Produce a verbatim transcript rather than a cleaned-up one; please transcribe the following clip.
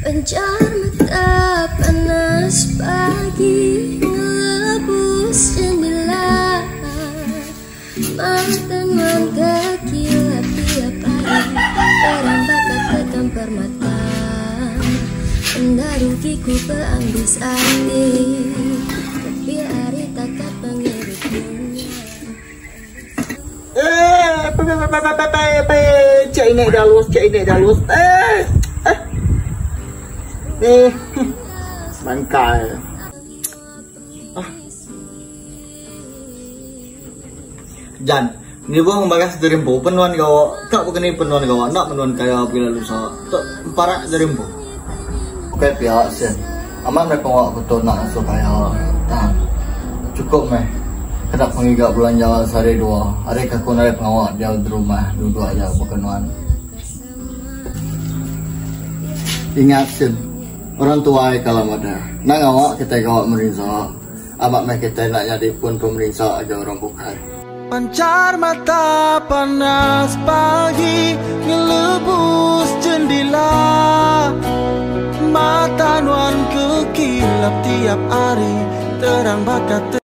Pencar mata panas pagi ngelebus jendela, mantan kaki tiap hari terang bakat tekan permata, mendarukiku peambis hati, tapi hari takat pengirit dunia. Eh, pe pe pe pe pe pe, cik ini dah lulus, cik ini dah lulus. Eh, eh, eh, bangkai. Ah, Jan, ni buang bagas dari empu penuan kau, tak bukan ni penuan kau, nak penuan kaya bila lusa, tak parak dari empu. Oke pihak sen, amat mereka awak betul nak supaya tahan, cukup meh. Kedak pengigak belanja sehari dua. Hari aku naik pengawak dia di rumah duduk aja berkenuan. Ingat sin, orang tua kalau ada. Nak awak kita kawak merisa. Amat meh kita nak jadi pun pemerintah aja orang bukan. Pancar mata panas pagi ngelebus jendela, mata nuan kekilap tiap hari terang bakat.